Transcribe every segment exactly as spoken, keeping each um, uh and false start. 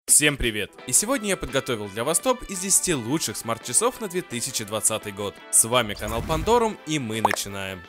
Всем привет! И сегодня я подготовил для вас топ из десяти лучших смарт-часов на две тысячи двадцатый год. С вами канал Pandorum, и мы начинаем.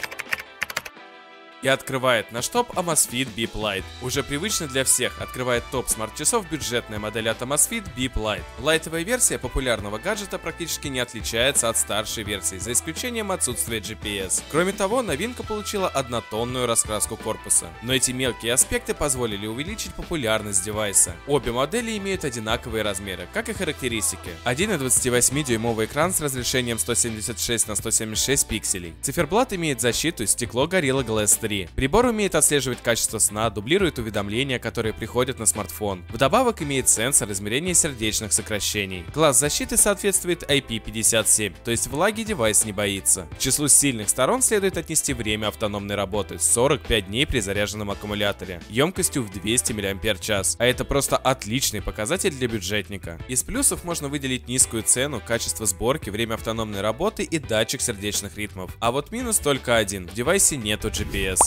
И открывает наш топ Amazfit Beep Lite. Уже привычно для всех, открывает топ смарт-часов бюджетная модель от Amazfit Beep Lite. Лайтовая версия популярного гаджета практически не отличается от старшей версии, за исключением отсутствия джи пи эс. Кроме того, новинка получила однотонную раскраску корпуса. Но эти мелкие аспекты позволили увеличить популярность девайса. Обе модели имеют одинаковые размеры, как и характеристики. один и двадцативосьмидюймовый экран с разрешением сто семьдесят шесть на сто семьдесят шесть пикселей. Циферблат имеет защиту стекло Gorilla Glass три. Прибор умеет отслеживать качество сна, дублирует уведомления, которые приходят на смартфон. Вдобавок имеет сенсор измерения сердечных сокращений. Класс защиты соответствует ай пи пятьдесят семь, то есть влаги девайс не боится. К числу сильных сторон следует отнести время автономной работы — сорок пять дней при заряженном аккумуляторе, емкостью в двести мАч, а это просто отличный показатель для бюджетника. Из плюсов можно выделить низкую цену, качество сборки, время автономной работы и датчик сердечных ритмов. А вот минус только один: в девайсе нету джи пи эс.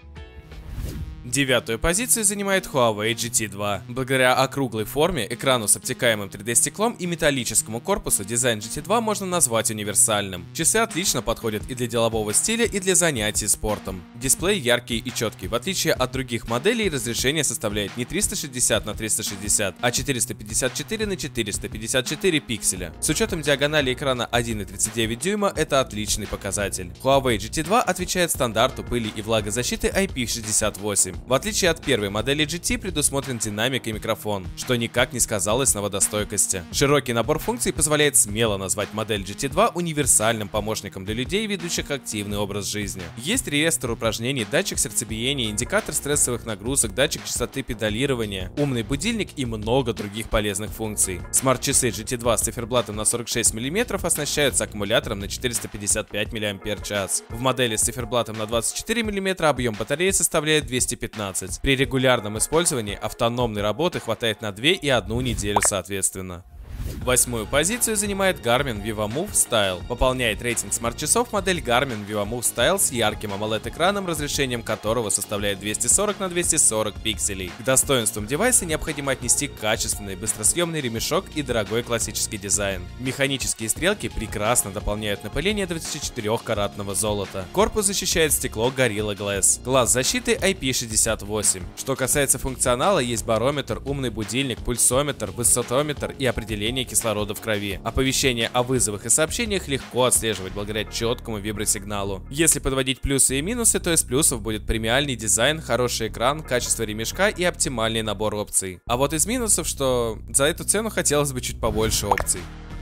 Девятую позицию занимает Huawei джи ти два. Благодаря округлой форме, экрану с обтекаемым три дэ стеклом и металлическому корпусу, дизайн джи ти два можно назвать универсальным. Часы отлично подходят и для делового стиля, и для занятий спортом. Дисплей яркий и четкий. В отличие от других моделей, разрешение составляет не триста шестьдесят на триста шестьдесят, а четыреста пятьдесят четыре на четыреста пятьдесят четыре пикселя. С учетом диагонали экрана один и тридцать девять дюйма, это отличный показатель. Huawei джи ти два отвечает стандарту пыли и влагозащиты ай пи шестьдесят восемь. В отличие от первой модели джи ти, предусмотрен динамик и микрофон, что никак не сказалось на водостойкости. Широкий набор функций позволяет смело назвать модель джи ти два универсальным помощником для людей, ведущих активный образ жизни. Есть реестр упражнений, датчик сердцебиения, индикатор стрессовых нагрузок, датчик частоты педалирования, умный будильник и много других полезных функций. Смарт-часы джи ти два с циферблатом на сорок шесть миллиметров оснащаются аккумулятором на четыреста пятьдесят пять мАч. В модели с циферблатом на двадцать четыре миллиметра объем батареи составляет двести пятнадцать. При регулярном использовании автономной работы хватает на две и одну неделю соответственно. Восьмую позицию занимает Garmin VivoMove Style. Пополняет рейтинг смарт-часов модель Garmin VivoMove Style с ярким AMOLED-экраном, разрешением которого составляет двести сорок на двести сорок пикселей. К достоинствам девайса необходимо отнести качественный быстросъемный ремешок и дорогой классический дизайн. Механические стрелки прекрасно дополняют напыление двадцатичетырёхкаратного золота. Корпус защищает стекло Gorilla Glass. Класс защиты ай пи шестьдесят восемь. Что касается функционала, есть барометр, умный будильник, пульсометр, высотометр и определение кислорода в крови. Оповещения о вызовах и сообщениях легко отслеживать благодаря четкому вибросигналу. Если подводить плюсы и минусы, то из плюсов будет премиальный дизайн, хороший экран, качество ремешка и оптимальный набор опций. А вот из минусов, что за эту цену хотелось бы чуть побольше опций.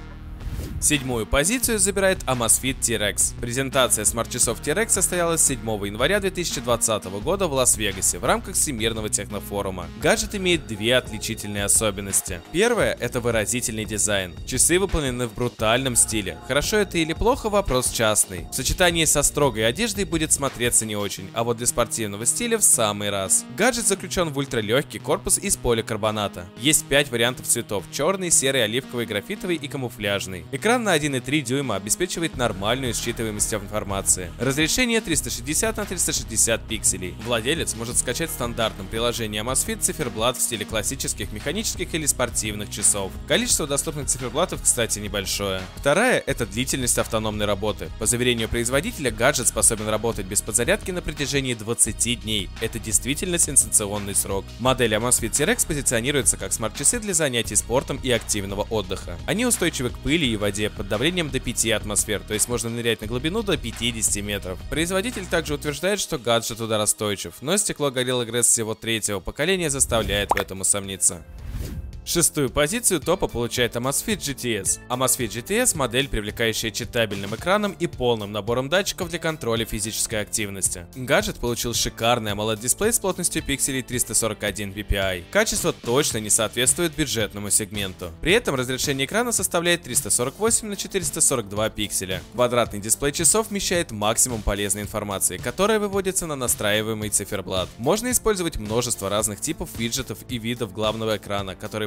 Седьмую позицию забирает Amazfit T-Rex. Презентация смарт-часов T-Rex состоялась седьмого января две тысячи двадцатого года в Лас-Вегасе в рамках Всемирного технофорума. Гаджет имеет две отличительные особенности. Первая — это выразительный дизайн. Часы выполнены в брутальном стиле. Хорошо это или плохо — вопрос частный. В сочетании со строгой одеждой будет смотреться не очень, а вот для спортивного стиля в самый раз. Гаджет заключен в ультралегкий корпус из поликарбоната. Есть пять вариантов цветов: черный, серый, оливковый, графитовый и камуфляжный. Экран на один и три дюйма обеспечивает нормальную считываемость информации. Разрешение триста шестьдесят на триста шестьдесят пикселей. Владелец может скачать в стандартном приложении Amazfit циферблат в стиле классических механических или спортивных часов. Количество доступных циферблатов, кстати, небольшое. Вторая — это длительность автономной работы. По заверению производителя, гаджет способен работать без подзарядки на протяжении двадцати дней. Это действительно сенсационный срок. Модель Amazfit T-Rex позиционируется как смарт-часы для занятий спортом и активного отдыха. Они устойчивы к пыли и воде под давлением до пяти атмосфер, то есть можно нырять на глубину до пятидесяти метров. Производитель также утверждает, что гаджет ударостойчив, но стекло Gorilla Glass всего третьего поколения заставляет в этом усомниться. Шестую позицию топа получает Amazfit джи ти эс. Amazfit джи ти эс — модель, привлекающая читабельным экраном и полным набором датчиков для контроля физической активности. Гаджет получил шикарный AMOLED-дисплей с плотностью пикселей триста сорок один пи пи ай. Качество точно не соответствует бюджетному сегменту. При этом разрешение экрана составляет триста сорок восемь на четыреста сорок два пикселя. Квадратный дисплей часов вмещает максимум полезной информации, которая выводится на настраиваемый циферблат. Можно использовать множество разных типов виджетов и видов главного экрана, которые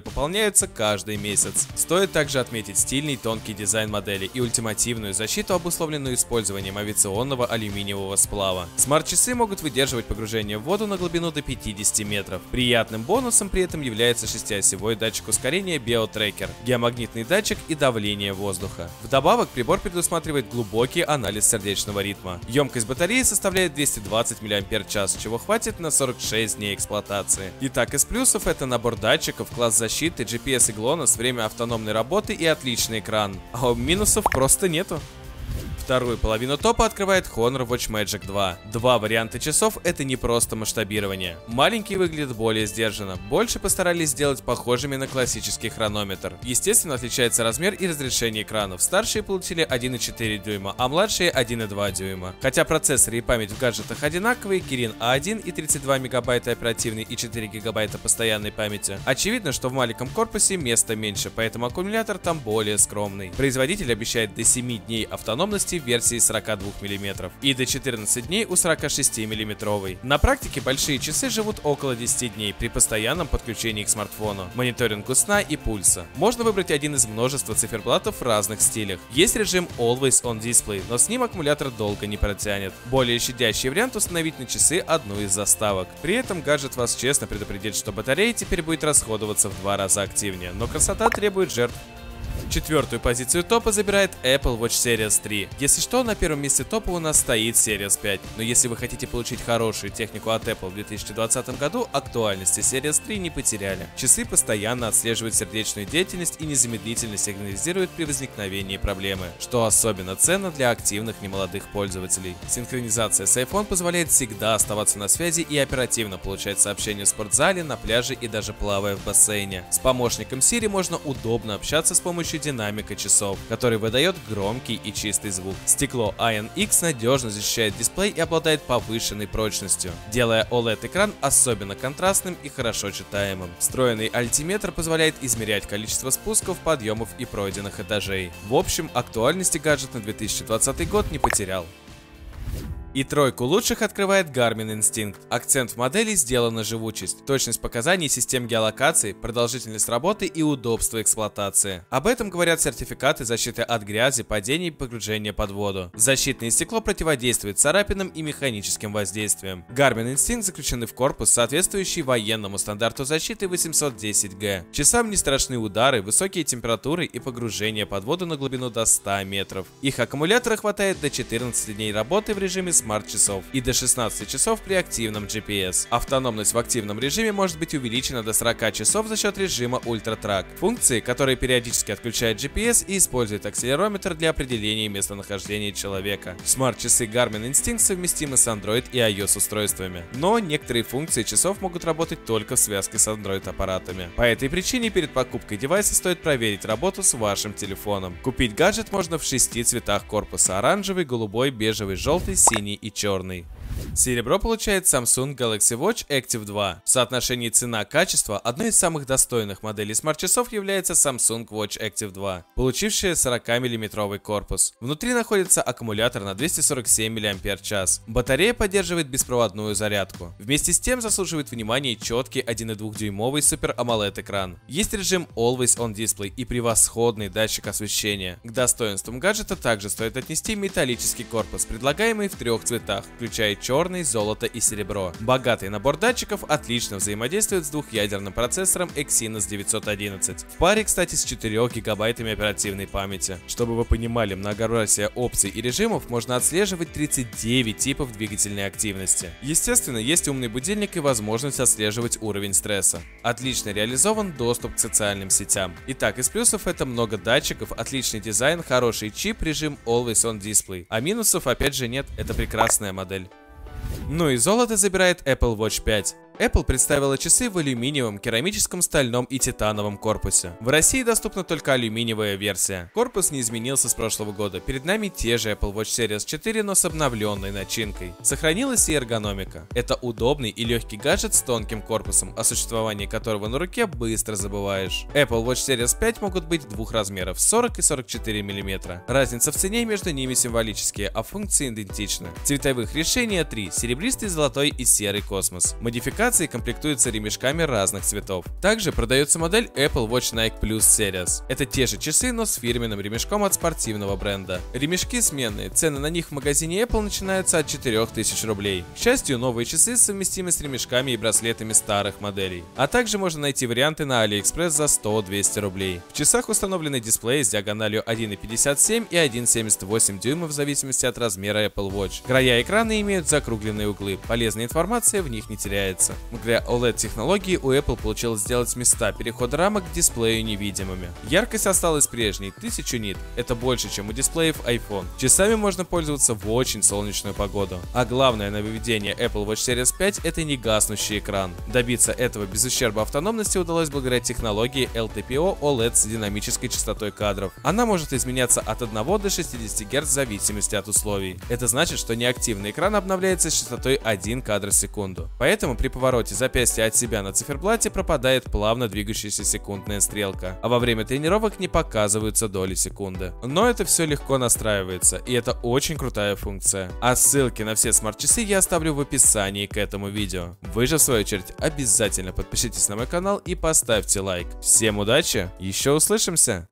пополняются каждый месяц. Стоит также отметить стильный тонкий дизайн модели и ультимативную защиту, обусловленную использованием авиационного алюминиевого сплава. Смарт-часы могут выдерживать погружение в воду на глубину до пятидесяти метров. Приятным бонусом при этом является шестиосевой датчик ускорения BioTracker, геомагнитный датчик и давление воздуха. Вдобавок, прибор предусматривает глубокий анализ сердечного ритма. Емкость батареи составляет двести двадцать миллиампер-час, чего хватит на сорок шесть дней эксплуатации. Итак, из плюсов это набор датчиков, класс защиты, джи пи эс и глонасс, время автономной работы и отличный экран. А минусов просто нету. Вторую половину топа открывает Honor Watch Magic два. Два варианта часов — это не просто масштабирование. Маленький выглядит более сдержанно, больше постарались сделать похожими на классический хронометр. Естественно, отличается размер и разрешение экранов. Старшие получили один и четыре дюйма, а младшие один и два дюйма. Хотя процессоры и память в гаджетах одинаковые, Kirin а один и тридцать два мегабайта оперативной и четыре гигабайта постоянной памяти. Очевидно, что в маленьком корпусе места меньше, поэтому аккумулятор там более скромный. Производитель обещает до семи дней автономности в версии сорок два миллиметров и до четырнадцати дней у сорока шести миллиметровой. На практике большие часы живут около десяти дней при постоянном подключении к смартфону, мониторингу сна и пульса. Можно выбрать один из множества циферблатов в разных стилях. Есть режим Always On Display, но с ним аккумулятор долго не протянет. Более щадящий вариант — установить на часы одну из заставок. При этом гаджет вас честно предупредит, что батарея теперь будет расходоваться в два раза активнее, но красота требует жертв. Четвертую позицию топа забирает Apple Watch Series три. Если что, на первом месте топа у нас стоит Series пять. Но если вы хотите получить хорошую технику от Apple в две тысячи двадцатом году, актуальности Series три не потеряли. Часы постоянно отслеживают сердечную деятельность и незамедлительно сигнализируют при возникновении проблемы, что особенно ценно для активных немолодых пользователей. Синхронизация с iPhone позволяет всегда оставаться на связи и оперативно получать сообщения в спортзале, на пляже и даже плавая в бассейне. С помощником Siri можно удобно общаться с помощью динамика часов, который выдает громкий и чистый звук. Стекло ай эн икс надежно защищает дисплей и обладает повышенной прочностью, делая о лед-экран особенно контрастным и хорошо читаемым. Встроенный альтиметр позволяет измерять количество спусков, подъемов и пройденных этажей. В общем, актуальности гаджет на две тысячи двадцатый год не потерял. И тройку лучших открывает Garmin Instinct. Акцент в модели сделан на живучесть, точность показаний систем геолокации, продолжительность работы и удобство эксплуатации. Об этом говорят сертификаты защиты от грязи, падений и погружения под воду. Защитное стекло противодействует царапинам и механическим воздействиям. Garmin Instinct заключены в корпус, соответствующий военному стандарту защиты восемьсот десять джи. Часам не страшны удары, высокие температуры и погружение под воду на глубину до ста метров. Их аккумулятора хватает до четырнадцати дней работы в режиме смарт-часов и до шестнадцати часов при активном джи пи эс. Автономность в активном режиме может быть увеличена до сорока часов за счет режима Ultra Track, функции, которые периодически отключает джи пи эс и использует акселерометр для определения местонахождения человека. Смарт-часы Garmin Instinct совместимы с Android и iOS устройствами, но некоторые функции часов могут работать только в связке с Android аппаратами. По этой причине перед покупкой девайса стоит проверить работу с вашим телефоном. Купить гаджет можно в шести цветах корпуса: оранжевый, голубой, бежевый, желтый, синий и черный. Серебро получает Samsung Galaxy Watch Active два. В соотношении цена-качество одной из самых достойных моделей смарт-часов является Samsung Watch Active два, получившая сорокамиллиметровый корпус. Внутри находится аккумулятор на двести сорок семь миллиампер-час. Батарея поддерживает беспроводную зарядку. Вместе с тем заслуживает внимания четкий один и двухдюймовый Super AMOLED экран. Есть режим Always On Display и превосходный датчик освещения. К достоинствам гаджета также стоит отнести металлический корпус, предлагаемый в трех цветах, включая черный, золото и серебро. Богатый набор датчиков отлично взаимодействует с двухъядерным процессором Exynos девятьсот одиннадцать. В паре, кстати, с четырёх гигабайтами оперативной памяти. Чтобы вы понимали многообразие опций и режимов, можно отслеживать тридцать девять типов двигательной активности. Естественно, есть умный будильник и возможность отслеживать уровень стресса. Отлично реализован доступ к социальным сетям. Итак, из плюсов это много датчиков, отличный дизайн, хороший чип, режим Always On Display. А минусов опять же нет, это прекрасная модель. Ну и золото забирает Apple Watch пять. Apple представила часы в алюминиевом, керамическом, стальном и титановом корпусе. В России доступна только алюминиевая версия. Корпус не изменился с прошлого года. Перед нами те же Apple Watch Series четыре, но с обновленной начинкой. Сохранилась и эргономика. Это удобный и легкий гаджет с тонким корпусом, о существовании которого на руке быстро забываешь. Apple Watch Series пять могут быть двух размеров — сорок и сорок четыре миллиметра. Разница в цене между ними символические, а функции идентичны. Цветовых решений три — серебристый, золотой и серый космос. Модификация спецификации комплектуются ремешками разных цветов. Также продается модель Apple Watch Nike Plus Series. Это те же часы, но с фирменным ремешком от спортивного бренда. Ремешки сменные, цены на них в магазине Apple начинаются от четырёх тысяч рублей. К счастью, новые часы совместимы с ремешками и браслетами старых моделей. А также можно найти варианты на AliExpress за сто-двести рублей. В часах установлены дисплеи с диагональю один и пятьдесят семь и один и семьдесят восемь дюймов в зависимости от размера Apple Watch. Края экрана имеют закругленные углы, полезная информация в них не теряется. Благодаря о лед технологии у Apple получилось сделать места перехода рамок к дисплею невидимыми. Яркость осталась прежней, тысяча нит. Это больше, чем у дисплеев iPhone. Часами можно пользоваться в очень солнечную погоду. А главное нововведение Apple Watch Series пять — это не гаснущий экран. Добиться этого без ущерба автономности удалось благодаря технологии эл ти пи о о лед с динамической частотой кадров. Она может изменяться от одного до шестидесяти герц в зависимости от условий. Это значит, что неактивный экран обновляется с частотой один кадр в секунду. Поэтому при повороте запястья от себя на циферблате пропадает плавно двигающаяся секундная стрелка, а во время тренировок не показываются доли секунды. Но это все легко настраивается, и это очень крутая функция. А ссылки на все смарт-часы я оставлю в описании к этому видео. Вы же в свою очередь обязательно подпишитесь на мой канал и поставьте лайк. Всем удачи, еще услышимся!